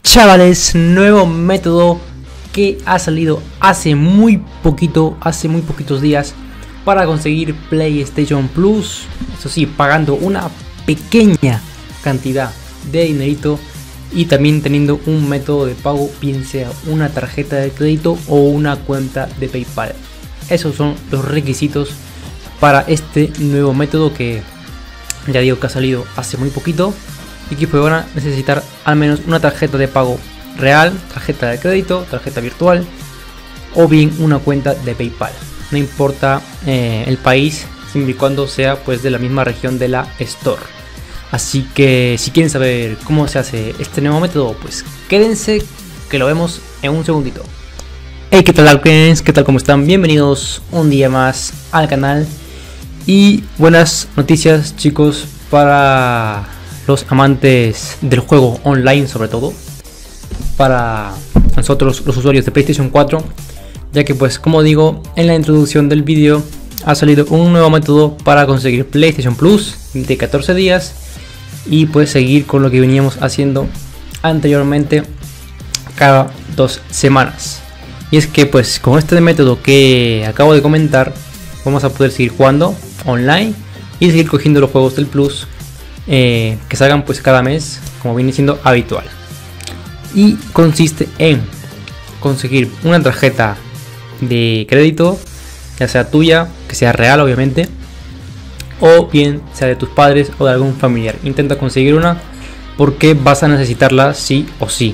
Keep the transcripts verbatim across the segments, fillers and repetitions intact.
Chavales, nuevo método que ha salido hace muy poquito, hace muy poquitos días para conseguir PlayStation Plus. Eso sí, pagando una pequeña cantidad de dinerito y también teniendo un método de pago, bien sea una tarjeta de crédito o una cuenta de PayPal. Esos son los requisitos para este nuevo método que ya digo que ha salido hace muy poquito y que pues van a necesitar al menos una tarjeta de pago real, tarjeta de crédito, tarjeta virtual o bien una cuenta de PayPal. No importa eh, el país, siempre y cuando sea pues de la misma región de la Store. Así que si quieren saber cómo se hace este nuevo método, pues quédense que lo vemos en un segundito. Hey, ¿qué tal, Alkens? ¿Qué tal? ¿Cómo están? Bienvenidos un día más al canal. Y buenas noticias, chicos, para los amantes del juego online, sobre todo para nosotros los usuarios de PlayStation cuatro, ya que pues como digo en la introducción del vídeo, ha salido un nuevo método para conseguir PlayStation Plus de catorce días y pues seguir con lo que veníamos haciendo anteriormente cada dos semanas. Y es que pues con este método que acabo de comentar vamos a poder seguir jugando online y seguir cogiendo los juegos del Plus eh, que salgan pues cada mes, como viene siendo habitual. Y consiste en conseguir una tarjeta de crédito, ya sea tuya, que sea real obviamente, o bien sea de tus padres o de algún familiar. Intenta conseguir una porque vas a necesitarla sí o sí.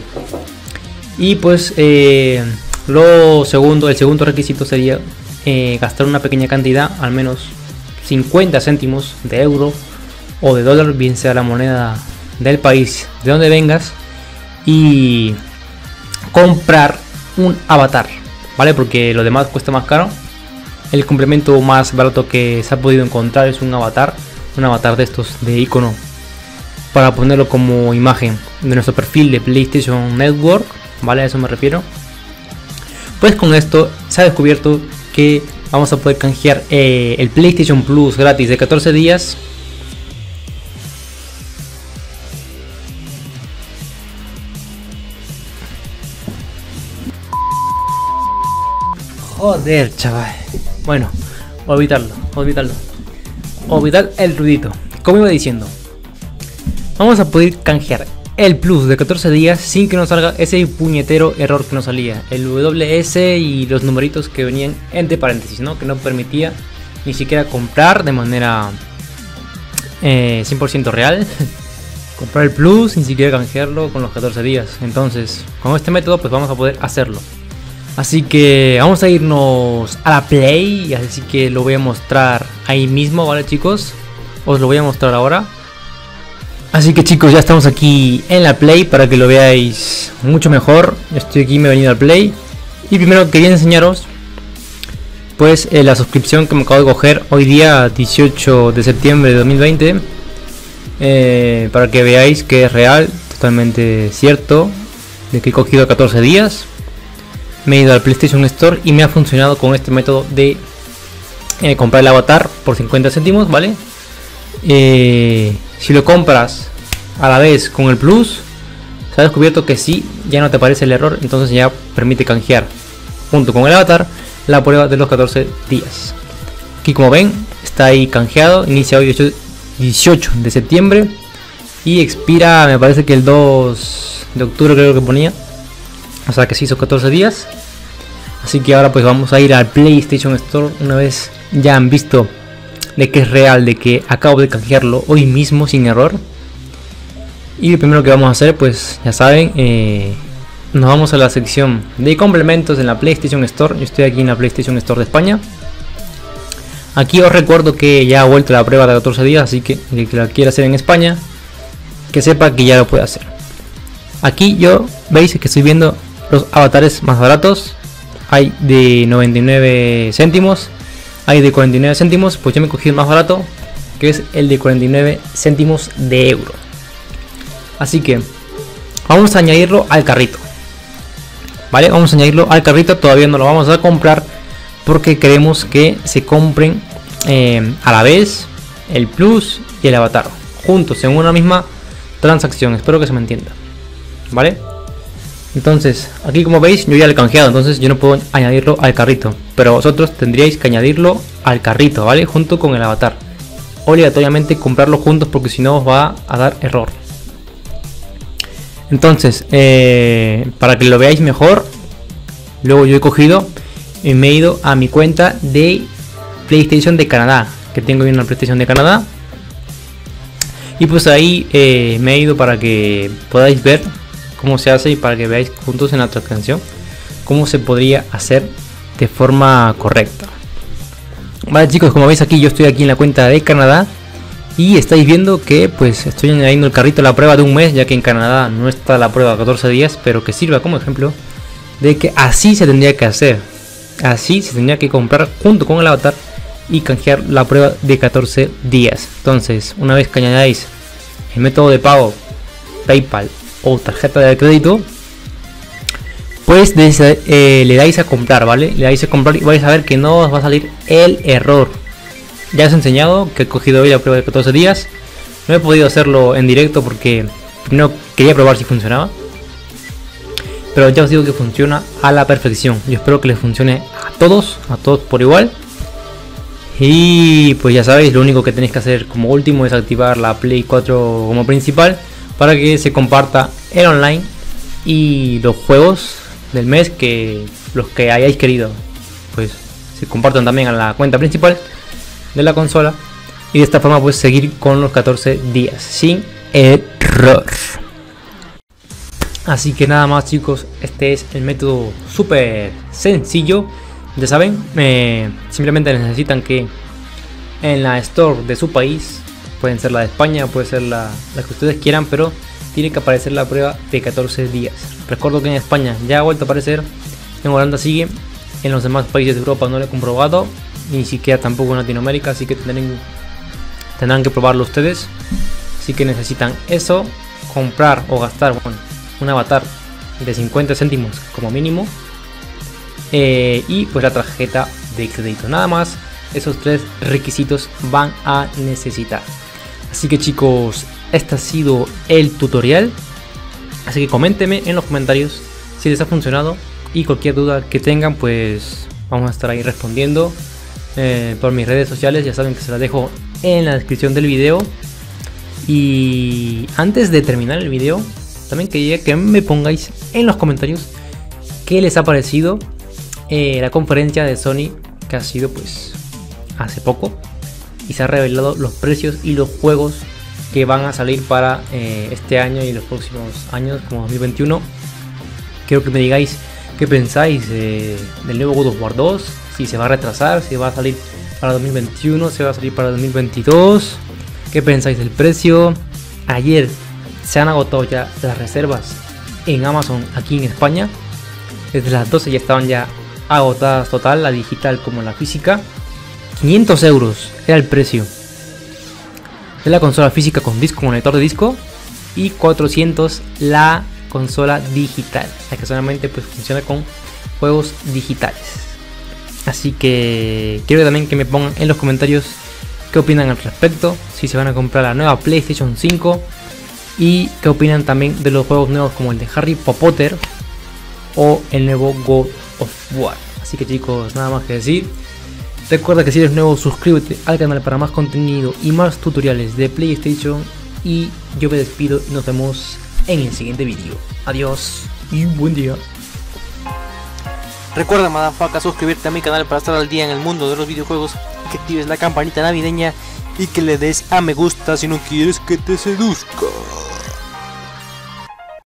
Y pues eh, lo segundo, el segundo requisito sería eh, gastar una pequeña cantidad, al menos cincuenta céntimos de euro o de dólar, bien sea la moneda del país de donde vengas, y comprar un avatar, ¿vale? Porque lo demás cuesta más caro. El complemento más barato que se ha podido encontrar es un avatar, un avatar de estos de icono para ponerlo como imagen de nuestro perfil de PlayStation Network, ¿vale? A eso me refiero. Pues con esto se ha descubierto que vamos a poder canjear eh, el PlayStation Plus gratis de catorce días. Joder, chaval. Bueno, olvidarlo, olvidarlo. Olvidar el ruidito. Como iba diciendo, vamos a poder canjear el Plus de catorce días sin que nos salga ese puñetero error que nos salía, el W S y los numeritos que venían entre paréntesis, ¿no? Que no permitía ni siquiera comprar de manera eh, cien por ciento real. Comprar el Plus sin siquiera canjearlo con los catorce días. Entonces, con este método pues vamos a poder hacerlo. Así que vamos a irnos a la Play, así que lo voy a mostrar ahí mismo, ¿vale, chicos? Os lo voy a mostrar ahora. Así que, chicos, ya estamos aquí en la Play para que lo veáis mucho mejor. Estoy aquí, me he venido al Play. Y primero quería enseñaros pues eh, la suscripción que me acabo de coger hoy día dieciocho de septiembre de dos mil veinte, eh, para que veáis que es real, totalmente cierto, de que he cogido catorce días. Me he ido al PlayStation Store y me ha funcionado con este método de eh, comprar el avatar por cincuenta céntimos, ¿vale? Eh, si lo compras a la vez con el Plus, se ha descubierto que sí, ya no te aparece el error, entonces ya permite canjear junto con el avatar la prueba de los catorce días. Aquí, como ven, está ahí canjeado, inicia hoy dieciocho de septiembre y expira, me parece que el dos de octubre creo que ponía. O sea que sí, son catorce días. Así que ahora pues vamos a ir al PlayStation Store. Una vez ya han visto de que es real, de que acabo de canjearlo hoy mismo sin error. Y lo primero que vamos a hacer, pues ya saben, eh, nos vamos a la sección de complementos en la PlayStation Store. Yo estoy aquí en la PlayStation Store de España. Aquí os recuerdo que ya ha vuelto la prueba de catorce días, así que el que la quiera hacer en España, que sepa que ya lo puede hacer. Aquí yo veis que estoy viendo los avatares más baratos. Hay de noventa y nueve céntimos, hay de cuarenta y nueve céntimos. Pues yo me cogí el más barato, que es el de cuarenta y nueve céntimos de euro. Así que vamos a añadirlo al carrito, vale, vamos a añadirlo al carrito. Todavía no lo vamos a comprar porque queremos que se compren eh, a la vez el Plus y el avatar juntos en una misma transacción. Espero que se me entienda, ¿vale? Entonces, aquí como veis, yo ya lo he canjeado, entonces yo no puedo añadirlo al carrito. Pero vosotros tendríais que añadirlo al carrito, ¿vale? Junto con el avatar. Obligatoriamente comprarlo juntos porque si no os va a dar error. Entonces, eh, para que lo veáis mejor, luego yo he cogido y me he ido a mi cuenta de PlayStation de Canadá, que tengo ahí una PlayStation de Canadá. Y pues ahí eh, me he ido para que podáis ver cómo se hace y para que veáis juntos en la transcripción cómo se podría hacer de forma correcta. Vale chicos, como veis aquí yo estoy aquí en la cuenta de Canadá y estáis viendo que pues estoy añadiendo el carrito a la prueba de un mes, ya que en Canadá no está la prueba de catorce días, pero que sirva como ejemplo de que así se tendría que hacer. Así se tendría que comprar junto con el avatar y canjear la prueba de catorce días. Entonces, una vez que añadáis el método de pago, PayPal o tarjeta de crédito, pues desde, eh, le dais a comprar, ¿vale? Le dais a comprar y vais a ver que no os va a salir el error. Ya os he enseñado que he cogido hoy la prueba de catorce días. No he podido hacerlo en directo porque no quería probar si funcionaba, pero ya os digo que funciona a la perfección. Yo espero que les funcione a todos, a todos por igual. Y pues ya sabéis, lo único que tenéis que hacer como último es activar la Play cuatro como principal para que se comparta el online y los juegos del mes, que los que hayáis querido pues se compartan también a la cuenta principal de la consola, y de esta forma pues seguir con los catorce días sin error. Así que nada más chicos, este es el método súper sencillo. Ya saben, eh, simplemente necesitan que en la store de su país, pueden ser la de España, puede ser la, la que ustedes quieran, pero tiene que aparecer la prueba de catorce días. Recuerdo que en España ya ha vuelto a aparecer, en Holanda sigue, en los demás países de Europa no lo he comprobado, ni siquiera tampoco en Latinoamérica, así que tendrán, tendrán que probarlo ustedes. Así que necesitan eso, comprar o gastar, bueno, un avatar de cincuenta céntimos como mínimo. Eh, y pues la tarjeta de crédito, nada más. Esos tres requisitos van a necesitar. Así que chicos, este ha sido el tutorial. Así que coméntenme en los comentarios si les ha funcionado, y cualquier duda que tengan pues vamos a estar ahí respondiendo eh, por mis redes sociales. Ya saben que se las dejo en la descripción del video. Y antes de terminar el video, también quería que me pongáis en los comentarios qué les ha parecido Eh, la conferencia de Sony, que ha sido pues hace poco, y se han revelado los precios y los juegos que van a salir para eh, este año y los próximos años como dos mil veintiuno. Quiero que me digáis qué pensáis eh, del nuevo God of War dos, si se va a retrasar, si va a salir para dos mil veintiuno, si va a salir para dos mil veintidós, qué pensáis del precio. Ayer se han agotado ya las reservas en Amazon aquí en España, desde las doce ya estaban ya agotadas total, la digital como la física. Quinientos euros era el precio de la consola física con disco, con lector de disco, y cuatrocientos la consola digital, la que solamente pues funciona con juegos digitales. Así que quiero también que me pongan en los comentarios qué opinan al respecto, si se van a comprar la nueva PlayStation cinco, y qué opinan también de los juegos nuevos como el de Harry Potter o el nuevo God of War. Así que chicos, nada más que decir. Recuerda que si eres nuevo, suscríbete al canal para más contenido y más tutoriales de PlayStation. Y yo me despido y nos vemos en el siguiente vídeo. Adiós y buen día. Recuerda, motherfucker, suscribirte a mi canal para estar al día en el mundo de los videojuegos, que actives la campanita navideña y que le des a me gusta si no quieres que te seduzca.